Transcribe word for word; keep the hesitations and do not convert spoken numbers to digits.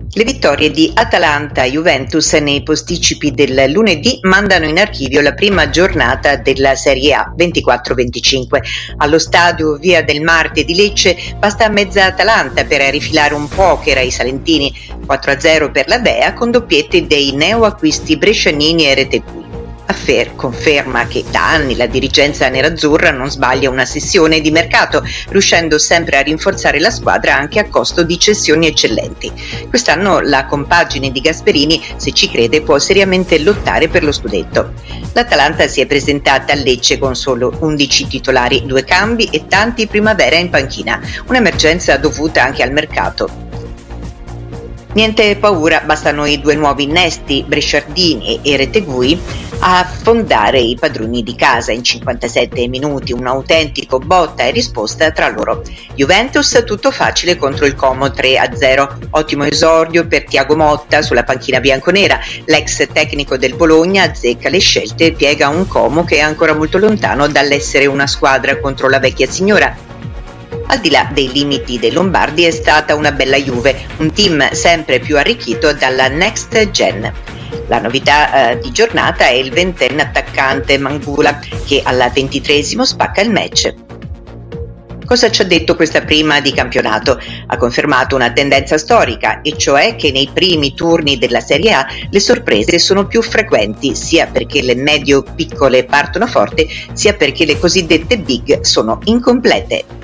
Le vittorie di Atalanta e Juventus nei posticipi del lunedì mandano in archivio la prima giornata della Serie A ventiquattro venticinque. Allo stadio Via del Marte di Lecce basta mezza Atalanta per rifilare un poker ai salentini, quattro a zero per la Dea con doppiette dei neoacquisti brescianini e Retegui. Affer conferma che da anni la dirigenza nerazzurra non sbaglia una sessione di mercato, riuscendo sempre a rinforzare la squadra anche a costo di cessioni eccellenti. Quest'anno la compagine di Gasperini, se ci crede, può seriamente lottare per lo scudetto. L'Atalanta si è presentata a Lecce con solo undici titolari, due cambi e tanti primavera in panchina, un'emergenza dovuta anche al mercato. Niente paura, bastano i due nuovi innesti, Bresciardini e Retegui, a fondare i padroni di casa. In cinquantasette minuti un autentico botta e risposta tra loro. Juventus tutto facile contro il Como tre a zero, ottimo esordio per Thiago Motta sulla panchina bianconera. L'ex tecnico del Bologna azzecca le scelte e piega un Como che è ancora molto lontano dall'essere una squadra contro la vecchia signora. Al di là dei limiti dei Lombardi è stata una bella Juve, un team sempre più arricchito dalla Next Gen. La novità eh, di giornata è il ventenne attaccante Mangula che al ventitreesimo spacca il match. Cosa ci ha detto questa prima di campionato? Ha confermato una tendenza storica, e cioè che nei primi turni della Serie A le sorprese sono più frequenti, sia perché le medio-piccole partono forte, sia perché le cosiddette big sono incomplete.